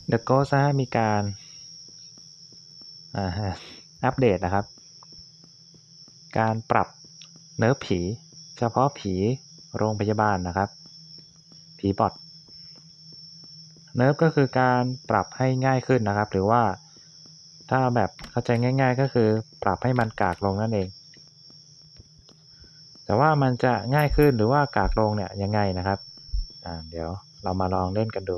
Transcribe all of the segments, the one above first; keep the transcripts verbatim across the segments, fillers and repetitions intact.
The Ghost นะมีการอัปเดตนะครับการปรับเนิร์ฟผีเฉพาะผีโรงพยาบาลนะครับผีบอทเนิร์ฟก็คือการปรับให้ง่ายขึ้นนะครับหรือว่าถ้าแบบเข้าใจง่ายๆก็คือปรับให้มันกากลงนั่นเองแต่ว่ามันจะง่ายขึ้นหรือว่ากากลงเนี่ยยังไงนะครับอ่าเดี๋ยวเรามาลองเล่นกันดู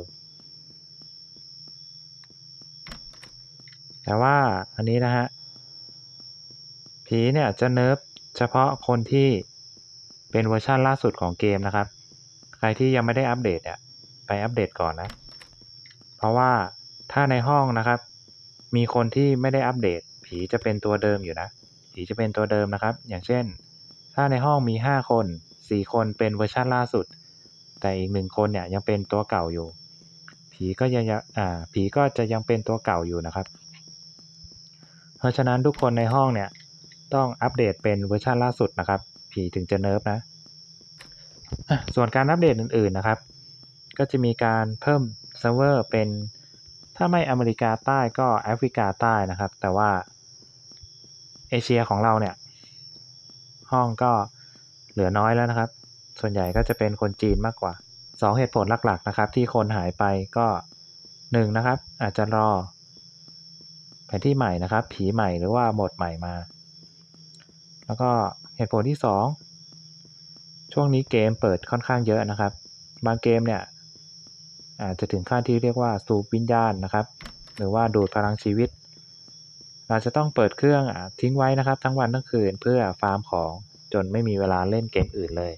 แต่ว่าอันนี้นะฮะผีเนี่ยจะเนิร์ฟเฉพาะคนที่เป็นเวอร์ชันล่าสุดของเกมนะครับใครที่ยังไม่ได้อัปเดตเนี่ยไปอัปเดตก่อนนะเพราะว่าถ้าในห้องนะครับมีคนที่ไม่ได้อัปเดตผีจะเป็นตัวเดิมอยู่นะผีจะเป็นตัวเดิมนะครับอย่างเช่นถ้าในห้องมีห้าคนสี่คนเป็นเวอร์ชันล่าสุดแต่อีกหนึ่งคนเนี่ยยังเป็นตัวเก่าอยู่ผีก็ยังอ่าผีก็จะยังเป็นตัวเก่าอยู่นะครับเพราะฉะนั้นทุกคนในห้องเนี่ยต้องอัปเดตเป็นเวอร์ชันล่าสุดนะครับผีถึงจะเนิร์ฟนะส่วนการอัปเดตอื่นๆนะครับก็จะมีการเพิ่มเซิร์ฟเวอร์เป็นถ้าไม่อเมริกาใต้ก็แอฟริกาใต้นะครับแต่ว่าเอเชียของเราเนี่ยห้องก็เหลือน้อยแล้วนะครับส่วนใหญ่ก็จะเป็นคนจีนมากกว่าสองเหตุผลหลักๆนะครับที่คนหายไปก็หนึ่งนะครับอาจจะรอแผนที่ใหม่นะครับผีใหม่หรือว่าโหมดใหม่มาแล้วก็เหตุผลที่สองช่วงนี้เกมเปิดค่อนข้างเยอะนะครับบางเกมเนี่ยอาจจะถึงขั้นที่เรียกว่าสูบวิญญาณนะครับหรือว่าดูดพลังชีวิตเราจะต้องเปิดเครื่องทิ้งไว้นะครับทั้งวันทั้งคืนเพื่อฟาร์มของจนไม่มีเวลาเล่นเกมอื่นเลย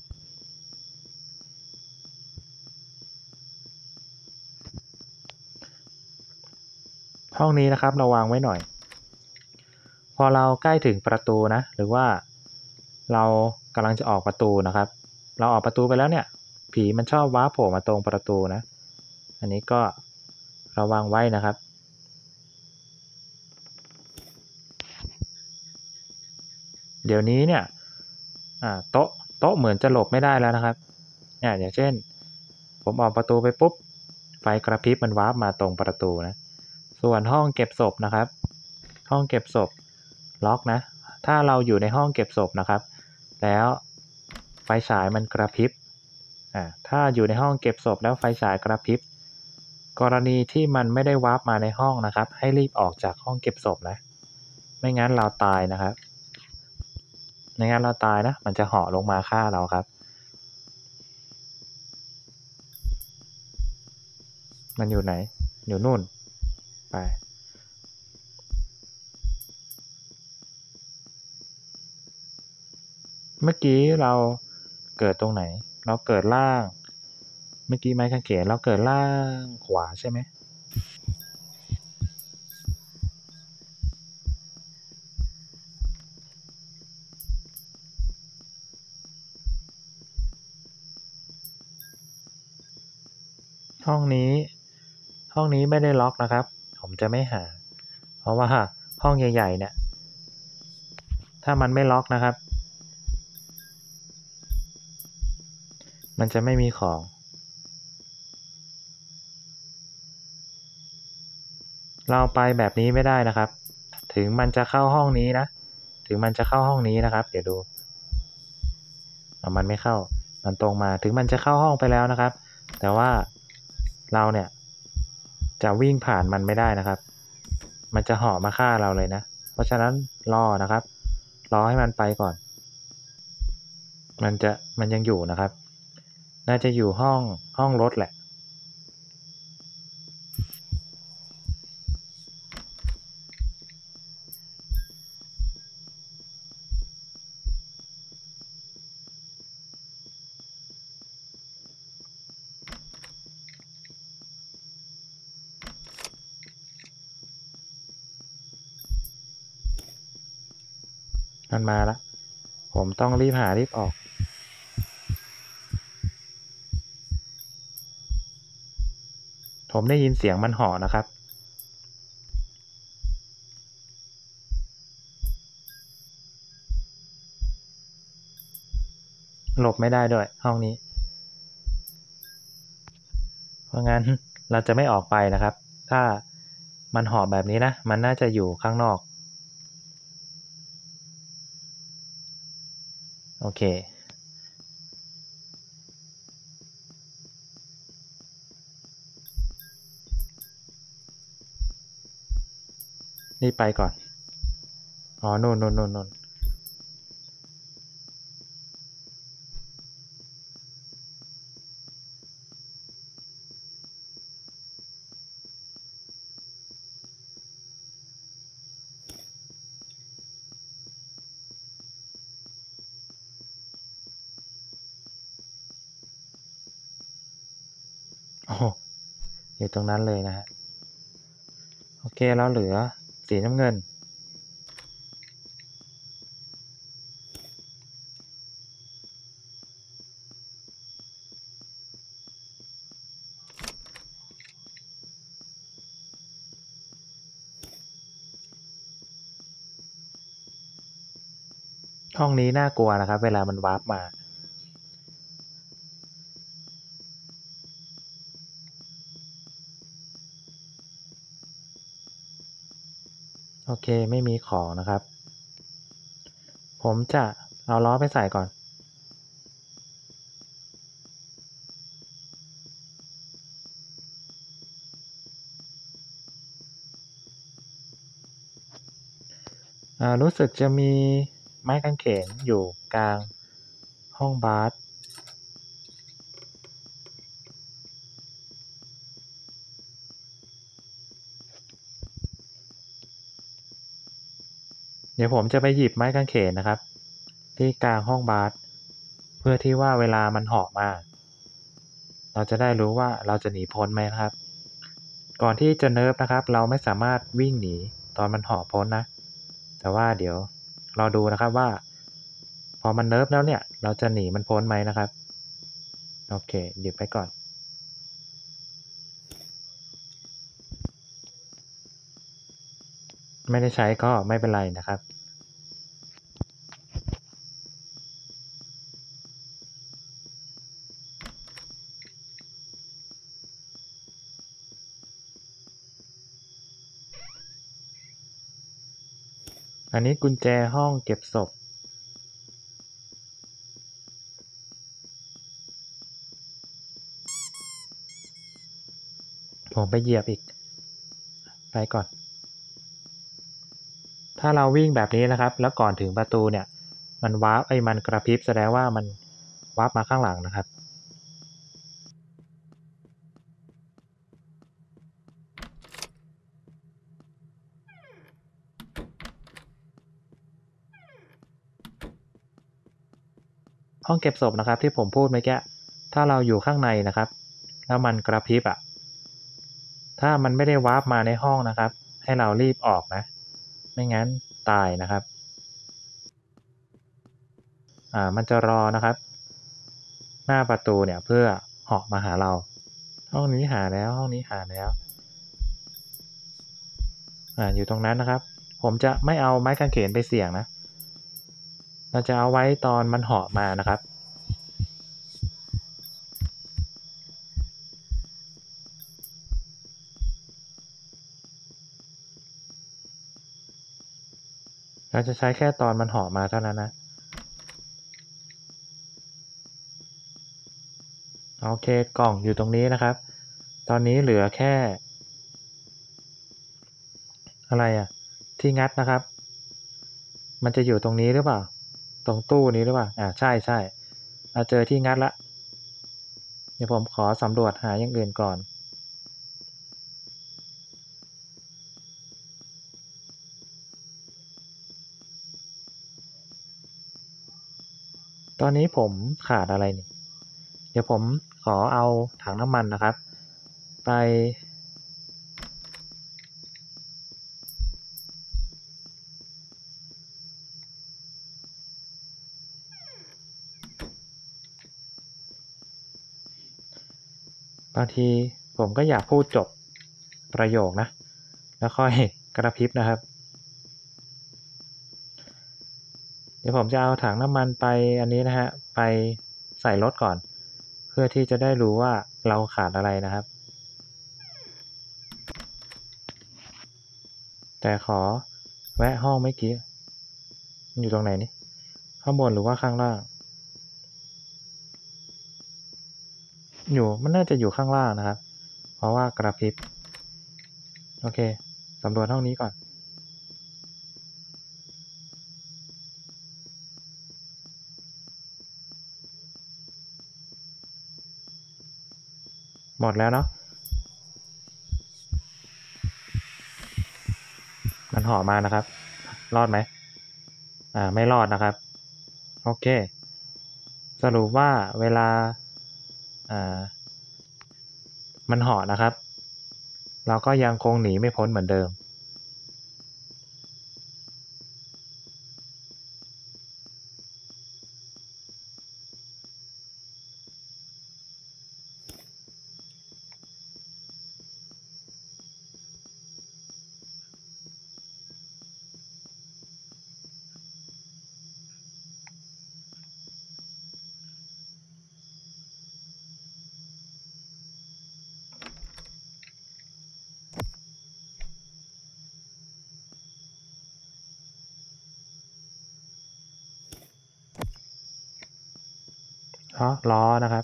ห้องนี้นะครับเราวางไว้หน่อยพอเราใกล้ถึงประตูนะหรือว่าเรากำลังจะออกประตูนะครับเราออกประตูไปแล้วเนี่ยผีมันชอบว้าโผล่มาตรงประตูนะอันนี้ก็ระวังไว้นะครับเดี๋ยวนี้เนี่ยโต๊ะโต๊ะเหมือนจะหลบไม่ได้แล้วนะครับอย่างเช่นผมออกประตูไปปุ๊บไฟกระพริบมันวาร์ปมาตรงประตูนะส่วนห้องเก็บศพนะครับห้องเก็บศพล็อกนะถ้าเราอยู่ในห้องเก็บศพนะครับแล้วไฟฉายมันกระพริบอ่าถ้าอยู่ในห้องเก็บศพแล้วไฟฉายกระพริบกรณีที่มันไม่ได้วาร์ปมาในห้องนะครับให้รีบออกจากห้องเก็บศพนะไม่งั้นเราตายนะครับไม่งั้นเราตายนะมันจะเหาะลงมาฆ่าเราครับมันอยู่ไหนอยู่นู่นไปเมื่อกี้เราเกิดตรงไหนเราเกิดล่างเมื่อกี้ไม้กางเขนเราเกิดล่างขวาใช่ไหมห้องนี้ห้องนี้ไม่ได้ล็อกนะครับผมจะไม่หาเพราะว่าห้องใหญ่ๆเนี่ยถ้ามันไม่ล็อกนะครับมันจะไม่มีของเราไปแบบนี้ไม่ได้นะครับถึงมันจะเข้าห้องนี้นะถึงมันจะเข้าห้องนี้นะครับเดี๋ยวดูมันไม่เข้ามันตรงมาถึงมันจะเข้าห้องไปแล้วนะครับแต่ว่าเราเนี่ยจะวิ่งผ่านมันไม่ได้นะครับมันจะเหาะมาฆ่าเราเลยนะเพราะฉะนั้นรอนะครับรอให้มันไปก่อนมันจะมันยังอยู่นะครับน่าจะอยู่ห้องห้องรถแหละมันมาแล้วผมต้องรีบหารีบออกผมได้ยินเสียงมันเห่อนะครับหลบไม่ได้ด้วยห้องนี้เพราะงั้นเราจะไม่ออกไปนะครับถ้ามันเหาะแบบนี้นะมันน่าจะอยู่ข้างนอกโอเครีบไปก่อนอ๋อนู่นนู่นนู่นนู่นโอ้อยู่ตรงนั้นเลยนะฮะโอเคแล้วเหลือสีน้ำเงินห้องนี้น่ากลัวนะครับเวลามันวาร์ปมาโอเคไม่มีของนะครับผมจะเอาล้อไปใส่ก่อนอ่ารู้สึกจะมีไม้กางเขนอยู่กลางห้องบาสเดี๋ยวผมจะไปหยิบไม้กางเขนนะครับที่กลางห้องบาสเพื่อที่ว่าเวลามันเหาะมาเราจะได้รู้ว่าเราจะหนีพ้นไหมนะครับก่อนที่จะเนิร์ฟนะครับเราไม่สามารถวิ่งหนีตอนมันเหาะพ้นนะแต่ว่าเดี๋ยวรอดูนะครับว่าพอมันเนิร์ฟแล้วเนี่ยเราจะหนีมันพ้นไหมนะครับโอเคหยิบไปก่อนไม่ได้ใช้ก็ไม่เป็นไรนะครับอันนี้กุญแจห้องเก็บศพผมไปเหยียบอีกไปก่อนถ้าเราวิ่งแบบนี้นะครับแล้วก่อนถึงประตูเนี่ยมันวาร์ปไอ้มันกระพริบแสดงว่ามันวาร์ปมาข้างหลังนะครับห้องเก็บศพนะครับที่ผมพูดเมื่อกี้ถ้าเราอยู่ข้างในนะครับแล้วมันกระพริบอ่ะถ้ามันไม่ได้วาร์ปมาในห้องนะครับให้เรารีบออกนะไม่งั้นตายนะครับอ่ามันจะรอนะครับหน้าประตูเนี่ยเพื่อเหาะมาหาเราห้องนี้หาแล้วห้องนี้หาแล้วอ่าอยู่ตรงนั้นนะครับผมจะไม่เอาไม้กางเขนไปเสี่ยงนะเราจะเอาไว้ตอนมันเหาะมานะครับเราจะใช้แค่ตอนมันเหาะมาเท่านั้นนะโอเคกล่องอยู่ตรงนี้นะครับตอนนี้เหลือแค่อะไรอ่ะที่งัดนะครับมันจะอยู่ตรงนี้หรือเปล่าตรงตู้นี้หรือเปล่าอ่าใช่ใช่เราเจอที่งัดละเดี๋ยวผมขอสำรวจหาอย่างอื่นก่อนตอนนี้ผมขาดอะไรนี่เดี๋ยวผมขอเอาถังน้ำมันนะครับไปบางทีผมก็อยากพูดจบประโยคนะแล้วค่อยกระพริบนะครับเดี๋ยวผมจะเอาถังน้ำมันไปอันนี้นะฮะไปใส่รถก่อนเพื่อที่จะได้รู้ว่าเราขาดอะไรนะครับแต่ขอแวะห้องเมื่อกี้อยู่ตรงไหนนี่ข้างบนหรือว่าข้างล่างอยู่มันน่าจะอยู่ข้างล่างนะครับเพราะว่ากระพริบโอเคสำรวจห้องนี้ก่อนหมดแล้วเนาะมันห่อมานะครับรอดไหมอ่าไม่รอดนะครับโอเคสรุปว่าเวลาอ่ามันห่อนะครับเราก็ยังคงหนีไม่พ้นเหมือนเดิมเพราะล้อนะครับ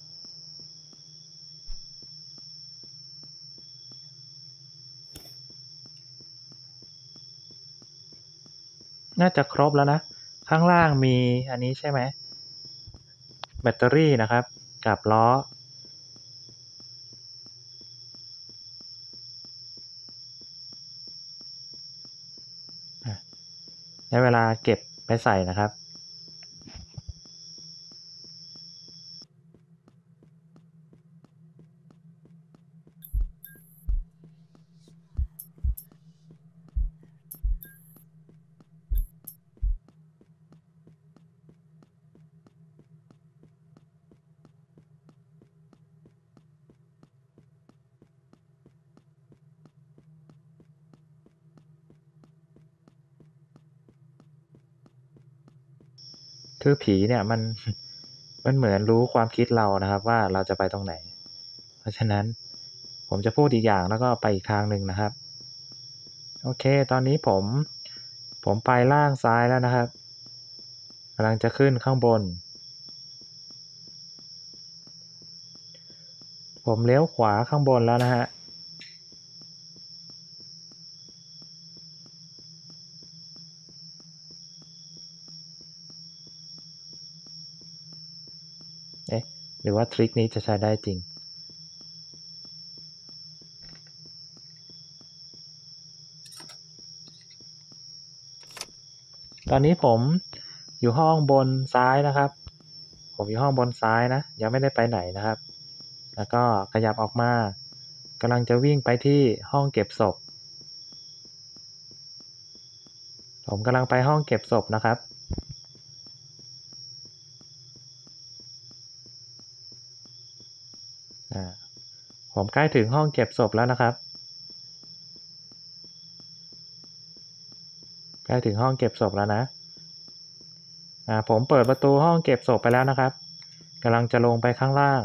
น่าจะครบแล้วนะข้างล่างมีอันนี้ใช่ไหมแบตเตอรี่นะครับกับล้อใช้เวลาเก็บไปใส่นะครับคือผีเนี่ยมัน มันเหมือนรู้ความคิดเรานะครับว่าเราจะไปตรงไหนเพราะฉะนั้นผมจะพูดอีกอย่างแล้วก็ไปอีกทางหนึ่งนะครับโอเคตอนนี้ผมผมไปล่างซ้ายแล้วนะครับกำลังจะขึ้นข้างบนผมเลี้ยวขวาข้างบนแล้วนะฮะเอ๊ะหรือว่าทริคนี้จะใช้ได้จริงตอนนี้ผมอยู่ห้องบนซ้ายนะครับผมอยู่ห้องบนซ้ายนะยังไม่ได้ไปไหนนะครับแล้วก็ขยับออกมากำลังจะวิ่งไปที่ห้องเก็บศพผมกำลังไปห้องเก็บศพนะครับอ่าผมใกล้ถึงห้องเก็บศพแล้วนะครับใกล้ถึงห้องเก็บศพแล้วนะอ่าผมเปิดประตูห้องเก็บศพไปแล้วนะครับกำลังจะลงไปข้างล่าง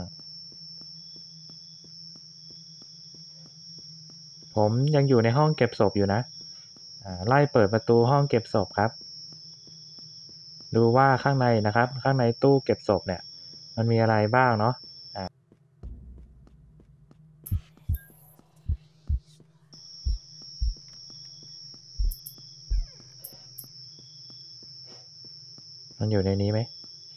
ผมยังอยู่ในห้องเก็บศพอยู่นะอ่าไล่เปิดประตูห้องเก็บศพครับดูว่าข้างในนะครับข้างในตู้เก็บศพเนี่ยมันมีอะไรบ้างเนาะอ่ามันอยู่ในนี้ไหม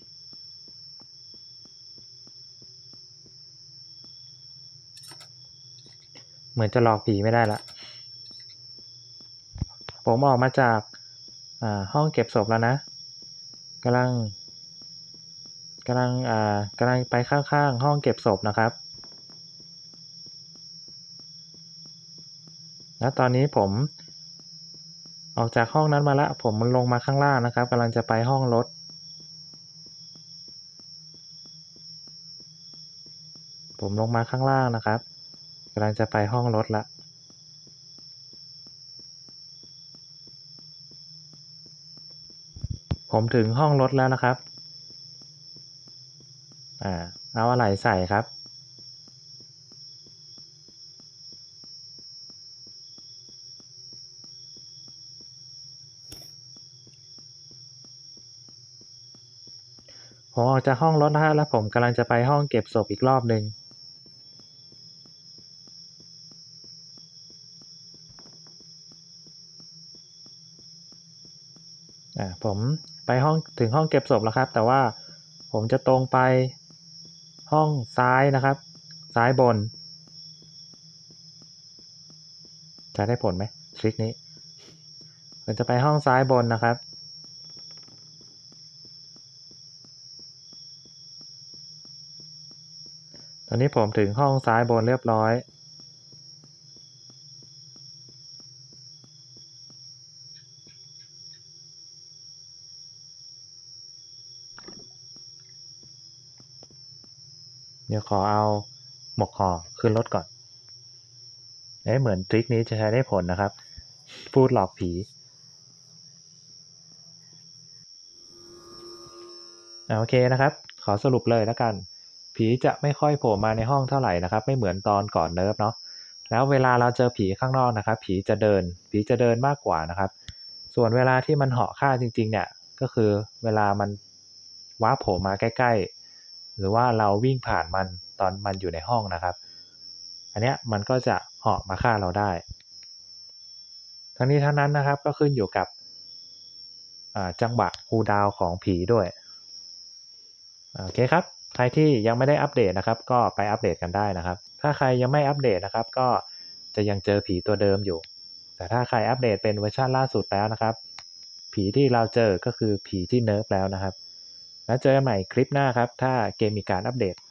เหมือนจะหลอกผีไม่ได้ละผมออกมาจากอ่าห้องเก็บศพแล้วนะกำลังกำลังอ่ากำลังไปข้างๆห้องเก็บศพนะครับแล้วตอนนี้ผมออกจากห้องนั้นมาแล้วผมมันลงมาข้างล่างนะครับกำลังจะไปห้องรถผมลงมาข้างล่างนะครับกำลังจะไปห้องรถละผมถึงห้องรถแล้วนะครับอ่าเอาอะไหล่ใส่ครับผมออกจากห้องรถนะฮะแล้วผมกำลังจะไปห้องเก็บศพอีกรอบหนึ่งอ่าผมไปห้องถึงห้องเก็บศพแล้วครับแต่ว่าผมจะตรงไปห้องซ้ายนะครับซ้ายบนจะได้ผลไหมทริคนี้ผมจะไปห้องซ้ายบนนะครับตอนนี้ผมถึงห้องซ้ายบนเรียบร้อยเดี๋ยวขอเอาหมวกห่อขึ้นรถก่อนเอ๊ะเหมือนทริคนี้จะใช้ได้ผลนะครับพูดหลอกผีโอเคนะครับขอสรุปเลยแล้วกันผีจะไม่ค่อยโผล่มาในห้องเท่าไหร่นะครับไม่เหมือนตอนก่อนเนิร์ฟเนาะแล้วเวลาเราเจอผีข้างนอกนะครับผีจะเดินผีจะเดินมากกว่านะครับส่วนเวลาที่มันเหาะฆ่าจริงๆเนี่ยก็คือเวลามันว้าโผล่มาใกล้ๆหรือว่าเราวิ่งผ่านมันตอนมันอยู่ในห้องนะครับอันเนี้ยมันก็จะเหาะมาฆ่าเราได้ทั้งนี้ทั้งนั้นนะครับก็ขึ้นอยู่กับจังหวะคูลดาวน์ของผีด้วยโอเคครับใครที่ยังไม่ได้อัปเดตนะครับก็ไปอัปเดตกันได้นะครับถ้าใครยังไม่อัปเดตนะครับก็จะยังเจอผีตัวเดิมอยู่แต่ถ้าใครอัปเดตเป็นเวอร์ชันล่าสุดแล้วนะครับผีที่เราเจอก็คือผีที่เนิร์ฟแล้วนะครับแล้วเจอกันใหม่คลิปหน้าครับถ้าเกมมีการอัปเดต